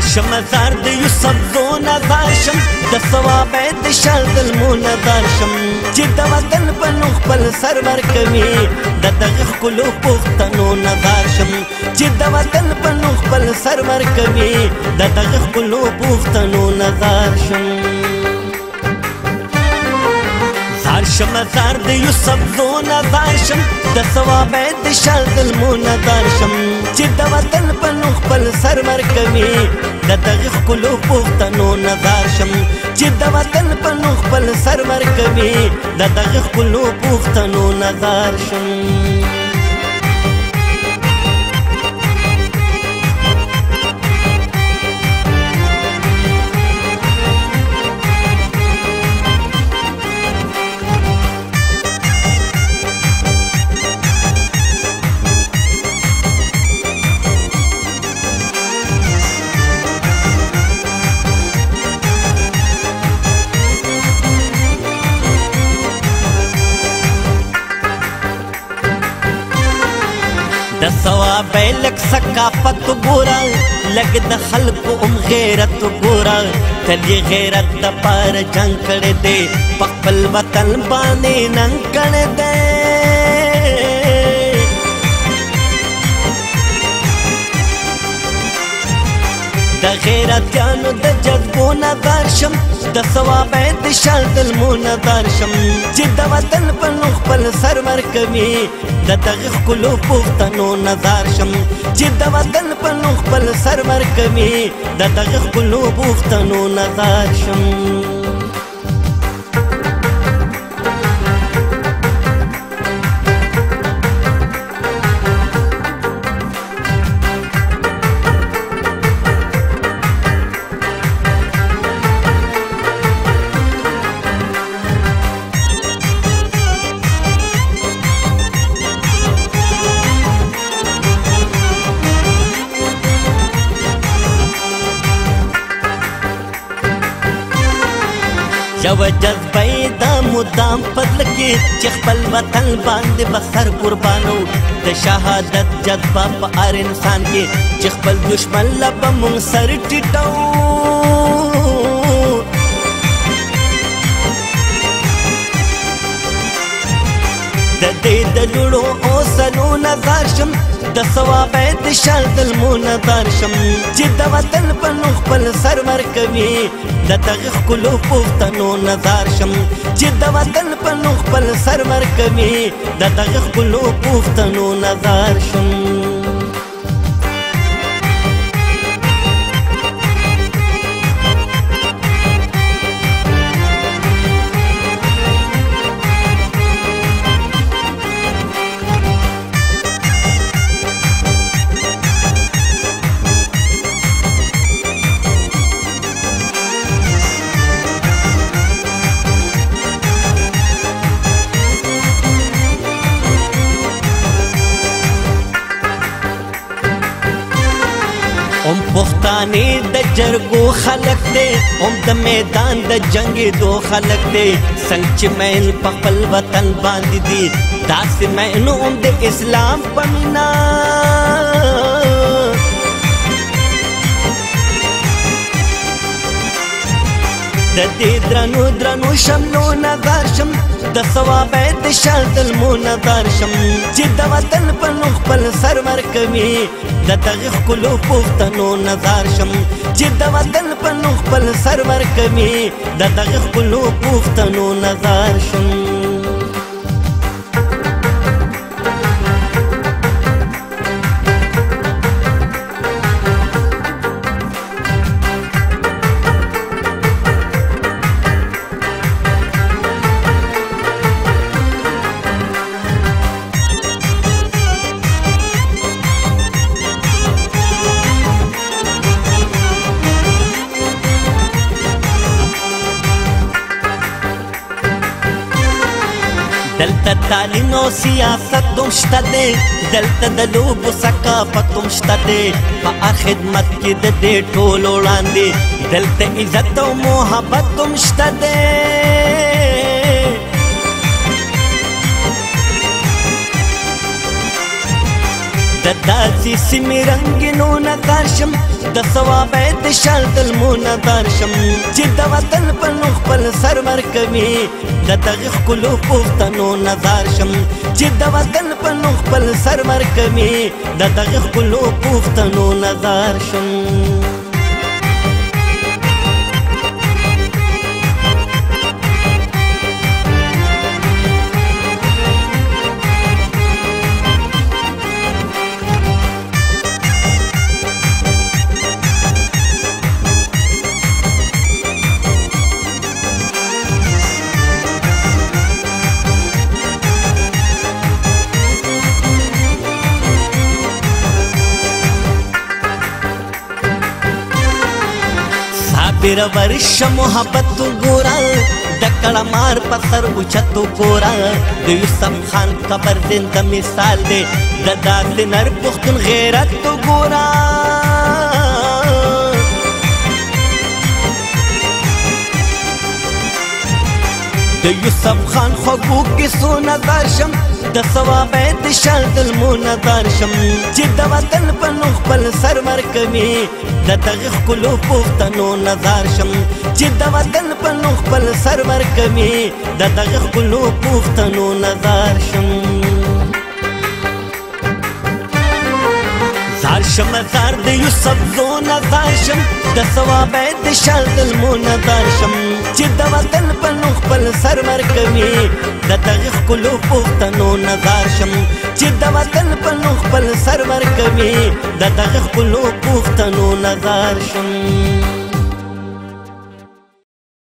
شم زار د یوسف زو نظر شم د ثواب د شاد المو نظر شم چې د وطن په نو خپل سر ورکوي د دغه ښکلو پښتنو نظر شم چې د وطن په نو خپل سر ورکوي د دغه ښکلو پښتنو نظر شم زار شم زار د یوسف زو نظر شم د ثواب د شاد المو نظر شم چې د وطن په نو خپل سر ورکوي د دغه ښکلو پښتنو نظر شم چې د وطن په نو خپل سر ورکوي د دغه ښکلو پښتنو نظر شم د ثواب لک ثقافت ګورا لګ د خلکو غیرت ګورا تلی غیرت د پار جنگ کړه دے په خپل وطن باندې ننګ کړه دے د غیرتانو د جذبو نظر شم د ثواب د شاد المو نظر شم چې د وطن په نو خپل سر ورکوي د دغه ښکلو پښتنو نظر شم چې د وطن په نو خپل سر ورکوي د دغه ښکلو پښتنو نظر شم یو جذبه دا مدام بدل کې چې خپل وطن باندې بسر قربانو د شهادت جذبه په هر انسان کې چې خپل دشمن له به مونږ سر ټیټو د دې د لوړو اوسنو نظر شم د ثواب د شاد المو نظر شم چې د وطن په نو خپل سر ورکوي د دغه ښکلو پښتنو نظر شم چې د وطن په نو خپل سر ورکوي د دغه ښکلو پښتنو نظر شم پښتانه د جرګو خلق دي د میدان د جنگ دو خلق دي څنګه چې مین په خپل وطن باندې دي داسې مینو د اسلام په مینا د دې درنو درنو شملو نظر شم د ثواب د شاد المو نظر شم چې د وطن په نو خپل سر ورکوي د دغه ښکلو پښتنو نظر شم چې د وطن په نو خپل سر ورکوي د دغه ښکلو پښتنو نظر شم دلته تعلیم او سیاست هم شته دی دلته د لوبو ثقافت هم شته دی په هر خدمت کې د دې ټولو وړاندې دلته عزت او محبت هم شته دی د داسې سیمې رنګینو نظر نظر شم د ثواب د شال د لمو نظر شم چې د وطن په نو خپل سر ورکوي د دغه ښکلو پښتنو نظر شم چې د وطن په نو خپل سر ورکوي د دغه ښکلو پښتنو نظر شم بیر ورش محبت تو گورا دکڑا مار پسر اوچت تو گورا د یوسف خان قبر زنده مثال دے ددا نر پختون غیرت تو گورا د یوسف خان خوږو کیسو نظر شم د ثواب د شال د لمو نظر شم چې د وطن په نو خپل سر ورکوي د دغه ښکلو پښتنو نظر شم چې د وطن په نو خپل سر ورکوي د دغه ښکلو پښتنو نظر شم زار شم زار د یوسف زو نظر شم د ثواب د شال د لمو نظر شم چې د وطن په نو خپل سر ورکوي د دغه ښکلو پښتنو نظر شم چې د وطن په نو خپل سر ورکوي د دغه ښکلو پښتنو نظر شم